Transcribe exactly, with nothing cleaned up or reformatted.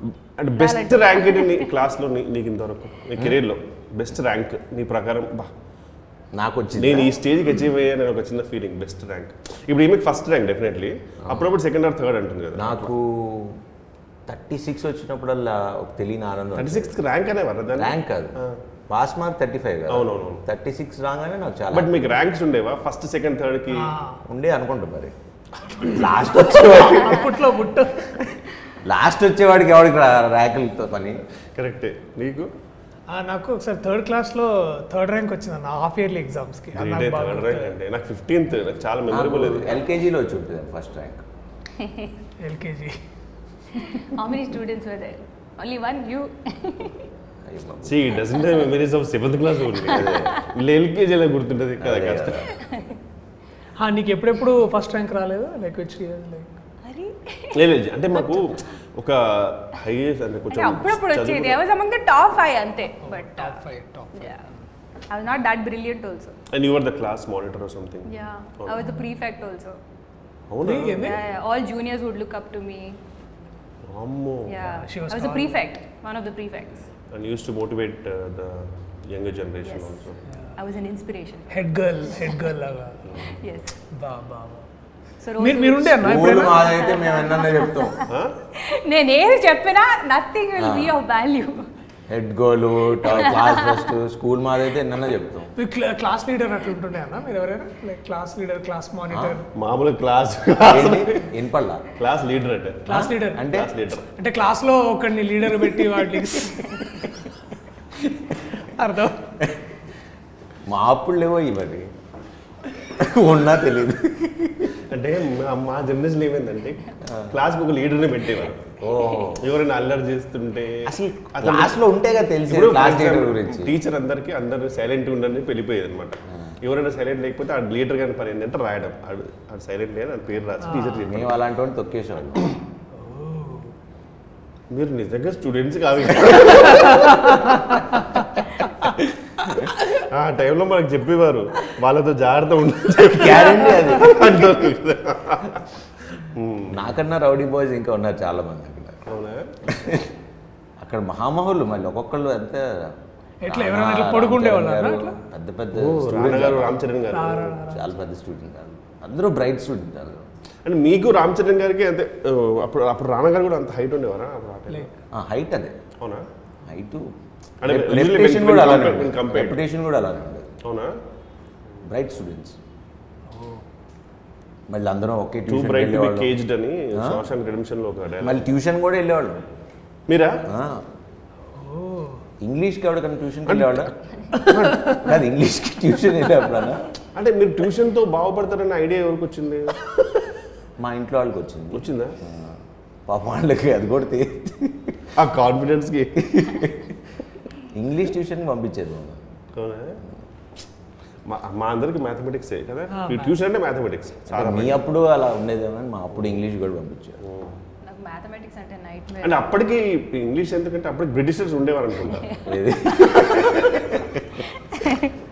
అంటే best rank ఏంటి నీ క్లాస్లో నీకు ఇంతవరకు నీ కెరీర్లో బెస్ట్ ర్యాంక్ నీ ప్రకారం బా నాకు వచ్చింది నేను ఈ స్టేజ్కి అచీవ్ అయ్యా నేను ఒక చిన్న ఫీలింగ్ బెస్ట్ ర్యాంక్ ఇప్పుడు ఈమెకి ఫస్ట్ ర్యాంక్ డెఫినెట్లీ అప్పుడప్పుడు సెకండ్ ఆర్ థర్డ్ అంటుంది కదా నాకు థర్టీ సిక్స్ వచ్చినప్పుడల్లా ఒక తెలియని ఆనందం థర్టీ సిక్స్త్ ర్యాంక్ అనే వరద ర్యాంక్ కాదు పాస్ మార్క్ థర్టీ ఫైవ్ కదా అవునవును థర్టీ సిక్స్ రాగానే నాకు చాలా బట్ మీకు ర్యాంక్స్ ఉండేవా ఫస్ట్ సెకండ్ థర్డ్ కి ఉండే అనుకుంటా మరి లాస్ట్ వచ్చేవాడికి అప్పట్లో పుట్టు లాస్ట్ వచ్చేవాడికి ఎవరికి ర్యాంకులతో పని కరెక్టే నీకు నాకు ఒకసారి థర్డ్ క్లాస్లో థర్డ్ ర్యాంక్ వచ్చింది నా హాఫ్ ఇయర్లీ ఎగ్జామ్స్కి థర్డ్ ర్యాంక్ అంటే నాకు ఫిఫ్టీన్త్ నాకు చాలా మెమరబుల్ అది ఎల్కేజీలో వచ్చి ఉంటుంది first rank LKG How many students were there? Only one, you. See, it doesn't have memories of seventh class only. ఎల్కేజీలో గుర్తుంటుంది కదా కష్టం. నీకు ఎప్పుడెప్పుడు ఫస్ట్ ర్యాంక్ రాలేదు లైక్ విచ్ ఇయర్ లైక్ లేదు అంటే మాకు ఒక హైయెస్ట్ అంటే కొంచెం అప్పుడప్పుడు వచ్చేది I was among the top five అంతే but top five top five yeah I was not that brilliant also. And you were the class monitor or something? Yeah, oh. I was the prefect also. అవునా? Yeah, yeah, all juniors would look up to me. Ammo. Yeah, she was I was a prefect, one of the prefects. And you used to motivate uh, the younger generation yes. also. Yeah. I was an inspiration. Head girl, head girl laga. Yes. Ba ba. So మీరు మీరు ఉండే అన్న ఇప్పుడు మాదైతే మేము ఎన్నన్నా చెప్తాం నేను ఏది చెప్పినా nothing will be of value head girl class first school మాదైతే ఎన్నన్నా చెప్తాం క్లాస్ లీడర్ అట్లా ఉంటుండే అన్న మీరు ఎవరైనా like class leader class monitor మామూలు క్లాస్ ఇన్పల్లా క్లాస్ లీడర్ అంటే క్లాస్ లీడర్ అంటే క్లాస్ లీడర్ అంటే క్లాస్ లో ఒకరిని లీడర్ పెట్టి వాటికి అర్థం మా అప్పుడు లేవో ఇవన్నీ ఉన్నా తెలియదు అంటే మా జనరేషన్ ఏమైందంటే క్లాస్కి ఒక లీడర్ని పెట్టేవారు ఎవరైనా అల్లరి చేస్తుంటే అసలు క్లాస్లో ఉంటేగా తెలిసి క్లాస్ లీడర్ గురించి టీచర్ అందరికి అందరు సైలెంట్ ఉండని వెళ్ళిపోయేది అనమాట ఎవరైనా సైలెంట్ లేకపోతే ఆ లీడర్ గారి పని ఏంటంటే రాయడం అది సైలెంట్ లేదు అది పేరు రాసి టీచర్ చెప్పి మేము అలాంటి వాడిని తొక్కేసేవాళ్ళు మీరు నిజంగా స్టూడెంట్స్ కాదు ఆ టైంలో మనకు చెప్పేవారు వాళ్ళతో జాగ్రత్త ఉండాలి నాకన్నా రౌడీ బాయ్స్ ఇంకా ఉన్నారు చాలా మంది అక్కడ అవునా అక్కడ మహామహులు మళ్ళీ ఒక్కొక్కళ్ళు అంతే ఎట్లా ఎవరైనా ఇట్లా పడుకుండేవాళ్ళు పెద్ద పెద్ద గారు రామ్ చరణ్ గారు చాలా పెద్ద స్టూడెంట్ అందరూ బ్రైట్ స్టూడెంట్ అందరూ అంటే మీకు రామ్ చరణ్ గారికి అంతే అప్పుడు అప్పుడు రానా గారు కూడా అంత హైట్ ఉండేవారా హైట్ అదే అవునా హైట్ రెప్యుటేషన్ కూడా అలానే రెప్యుటేషన్ కూడా అలానే ఉండేది అవునా బ్రైట్ స్టూడెంట్స్ మళ్ళీ అందరం ఒకే too bright to be caged అని శోషాంక్ రిడెంప్షన్ లో ఒక డైలాగ్ మళ్ళీ ట్యూషన్ కూడా వెళ్ళేవాళ్ళం మీరా ఇంగ్లీష్కి ఎవరికైనా ట్యూషన్కి వెళ్ళేవాళ్ళ కాదు ఇంగ్లీష్కి ట్యూషన్ వెళ్ళేవాళ్ళ అంటే మీరు ట్యూషన్తో బాగుపడతారన్న ఐడియా ఎవరికి వచ్చింది మా ఇంట్లో వాళ్ళకి వచ్చింది వచ్చిందా పాప వాళ్ళకి అది కూడా ఆ కాన్ఫిడెన్స్కి ఇంగ్లీష్ ట్యూషన్కి పంపించేది అవునా మా అందరికి మ్యాథమెటిక్స్ కదా ట్యూషన్ అంటే మ్యాథమెటిక్స్ మీ అప్పుడు అలా ఉండేదేమో మా అప్పుడు ఇంగ్లీష్ కూడా పంపించారు మ్యాథమెటిక్స్ అంటే నైట్ మేర్ అంటే అప్పటికి అప్పటికి ఇంగ్లీష్ ఎందుకంటే అప్పటికి బ్రిటిషర్స్ ఉండేవారు అనుకుంటా